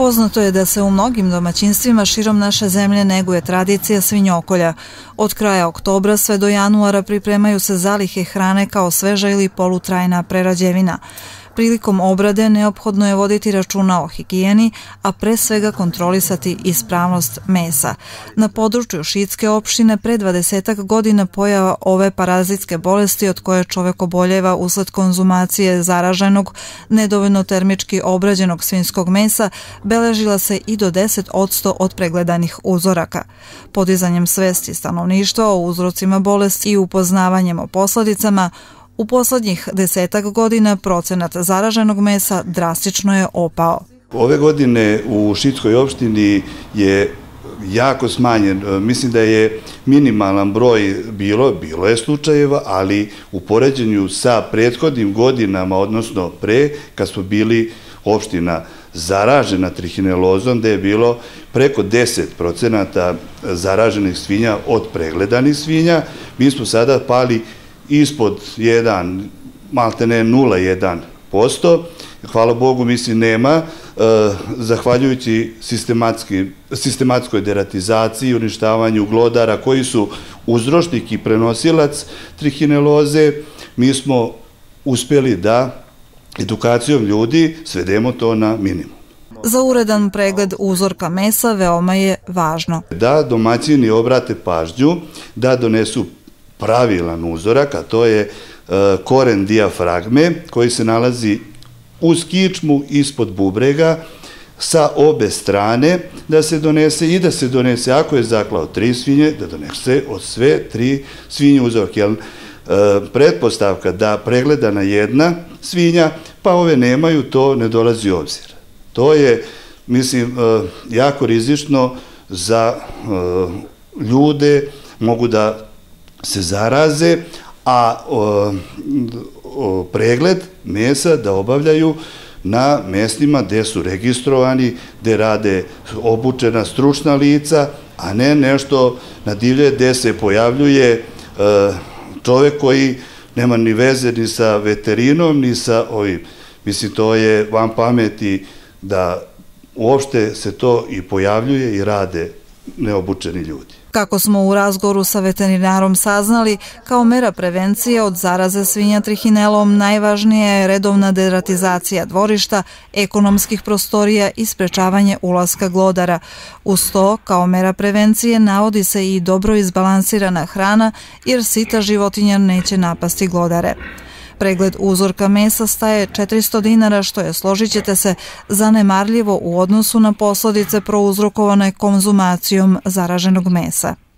Poznato je da se u mnogim domaćinstvima širom naše zemlje neguje tradicija svinjokolja. Od kraja oktobra sve do januara pripremaju se zalihe hrane kao sveža ili polutrajna prerađevina. Prilikom obrade neophodno je voditi računa o higijeni, a pre svega kontrolisati ispravnost mesa. Na području Šidske opštine pre 20 godina pojava ove parazitske bolesti od koje čovek oboljeva usled konzumacije zaraženog, nedovoljno termički obrađenog svinjskog mesa beležila se i do 10% od pregledanih uzoraka. Podizanjem svesti stanovništva o uzrocima bolesti i upoznavanjem o posledicama, u poslednjih 10 godina procenat zaraženog mesa drastično je opao. Ove godine u Šidskoj opštini je jako smanjen. Mislim da je minimalan broj bilo je slučajeva, ali u poređenju sa prethodnim godinama, odnosno pre, kad smo bili opština zaražena trihinelozom, da je bilo preko 10% zaraženih svinja od pregledanih svinja, mi smo sada pali ispod 1, maltene 0,1%. Hvala Bogu, mislim, nema, zahvaljujući sistematskoj deratizaciji i uništavanju glodara koji su uzročnik i prenosilac trihineloze, mi smo uspjeli da edukacijom ljudi svedemo to na minimum. Za uredan pregled uzorka mesa veoma je važno da domaćini obrate pažnju, da donesu pravilan uzorak, a to je koren dijafragme koji se nalazi uz kičmu ispod bubrega sa obe strane, da se donese i da se donese, ako je zaklao 3 svinje, da donese od sve 3 svinje uzorak. Jer pretpostavka da pregledana jedna svinja, pa ove nemaju, to ne dolazi u obzir. To je, mislim, jako rizično za ljude, mogu da se zaraze, a pregled mesa da obavljaju na mestima gde su registrovani, gde rade obučena stručna lica, a ne nešto na divlje gde se pojavljuje čovek koji nema ni veze ni sa veterinom, ni sa ovim. Mislim, to je van pameti da uopšte se to i pojavljuje i rade neobučeni ljudi. Kako smo u razgovoru sa veterinarom saznali, kao mera prevencije od zaraze svinja trihinelom najvažnija je redovna deratizacija dvorišta, ekonomskih prostorija i sprečavanje ulaska glodara. Uz to, kao mera prevencije, navodi se i dobro izbalansirana hrana, jer sita životinja neće napasti glodare. Pregled uzorka mesa staje 400 dinara, što je, složit ćete se, zanemarljivo u odnosu na posledice prouzrokovane konzumacijom zaraženog mesa.